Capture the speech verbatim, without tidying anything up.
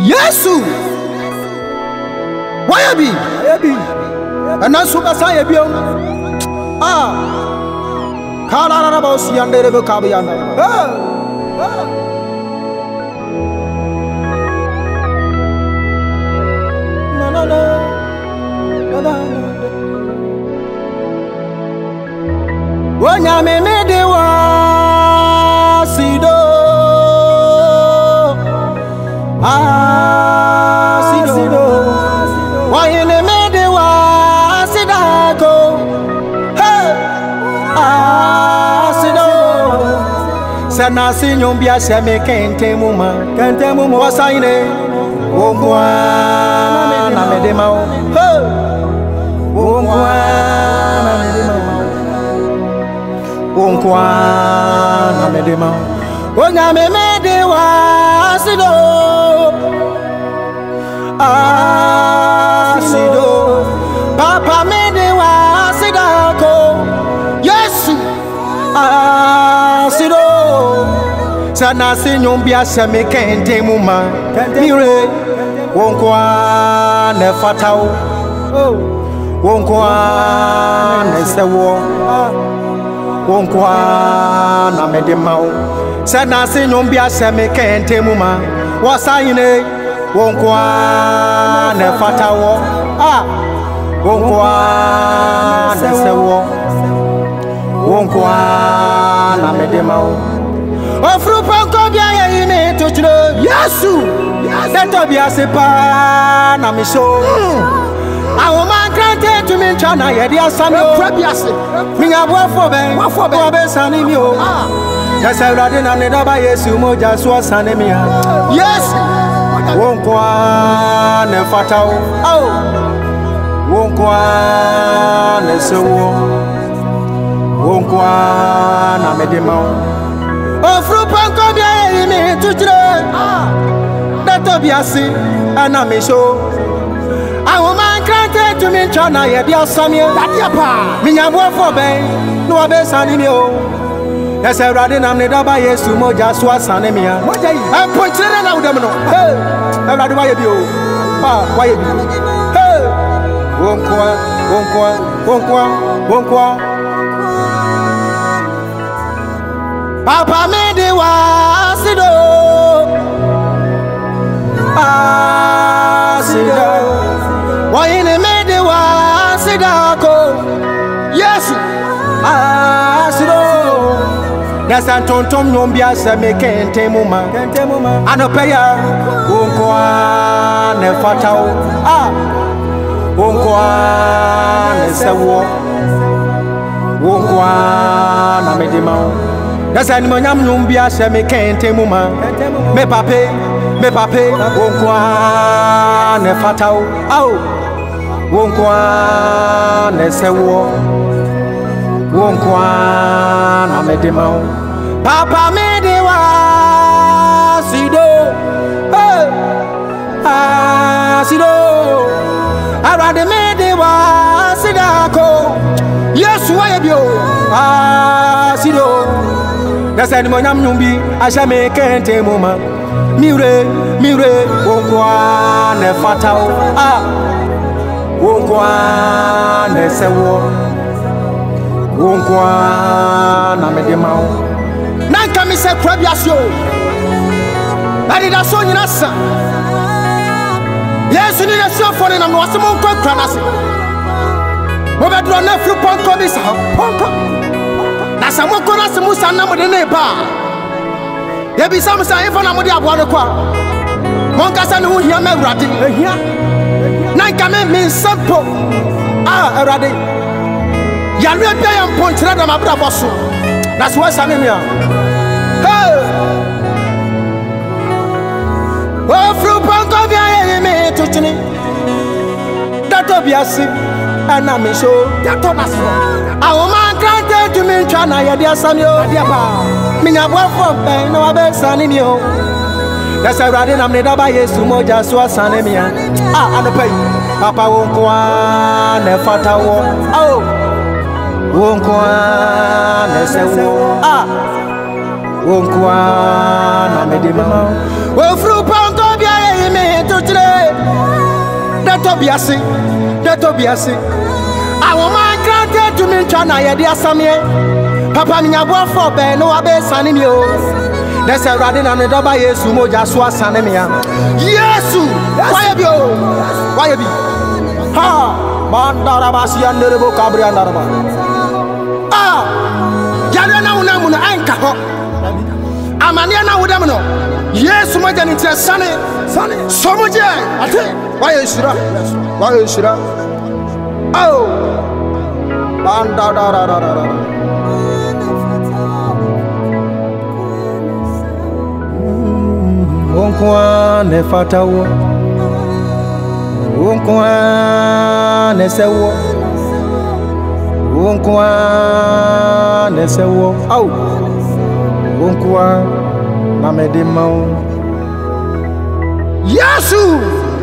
Yesu. Why be? Why be? And that's what I be. Ah. Kala ba si ande rebe kabi ande. Ah. Na na na. Na na na. Wonya me me de wa sido. Ah sido. Why in the me de wa sidako. Hey. Ah sido. Sana sinyombia se me kente muma. Kente muma wasaine. Wongwa na me de ma. Hey. Wongwa na me de ma. Wonkwa na medema onya me medewa asido asido papa medewa asidako Yesu asido sana sinyombia seme kente muma mire wonkwa na fatao wonkwa na sewo wonkwa na medemao sana sinyombia seme kente muma wasayine wonkwa na fatawo ah wonkwa na sewo wonkwa na medemao ofru panko bia yime tochiro Yesu deto bia sepa na miso awo man grante to me chana yedi asamio prebiase minya boafo ben boafo ben sani mi o yes awrade na ne daba Yesu moja so sani mi ha yes wonkwa ne fatao oh wonkwa ne sewo wonkwa na medemao ofru panko bia yimi tuchire deto biase ana me show awo man grante to me chana yedi asamio yadiapa minya boafo ben no abesani mi o yes awrade na ne daba Yesu moja so sani mi ha moja yi e ponchire na udem no hey awrade wa ye bi o ah wa ye bi hey wonkwa wonkwa wonkwa wonkwa papa me de wa sido ah sido why in me de wa sidako Yesu ah sido dasa tontom nyombia se me kente muma kente muma anopeya wonkwa ne fatao ah wonkwa ne sewo wonkwa na medemao dasa ni monyam nyombia se me kente muma me pape me pape wonkwa ne fatao au wonkwa ne sewo wonkwa na medemao papa medewa sido hey ah sido arade medewa sidako Yesu ayebio ah sido dasa ni monyam nyumbi asha me kente muma mire mire wonkwa ne fatao ah wonkwa ne sewo wonkwa na medemao nanka mi se krabiasio bari da so nyina sa Yesu ni na so fone na no asemo nkwa kra na se mo be dro na fru ponko bi sa ponko na samo ko na se musa na mo de na ba ye bi sam sa ifo na mo de abo de kwa mon kasa ne hu hia ma urade ehia nanka me min sampo ah urade yare bia ya mponchira da mabra boso na so wasane me hey o fru panko bia ye me tuchini dato biasi ana me so dato naso awo man grante to me chana ye dia samio dia ba minya boafo ben na wabesane mi o that's a radi na me daba Yesu moja so asane mi ah anopai papa wonkwa ne fatawo oh wonkwa ne sewo ah wonkwa na medemao wo fru panko bia ye me Tobiasi, the Tobiasi. I want my granted to me, China, ya dear Samie. Papa, me, I want for Ben, no, I be sanning you. There's a radin and a double yes, Sumo Jasua Sanemia. Yes, why have you? Why have you? Ha! Mandarabasi and the Rebo Cabri and Daraba. Ah! Yadana Unamuna Anka. Amaniana Udamino. Yes, my Janit Sunny. Sunny. So much. I think. Why is Shira? Why is Shira? Oh! Bandara. Wonkwa ne fatawo. Wonkwa ne sewo. Wonkwa ne sewo. Au. Wonkwa na medimao. Yesu.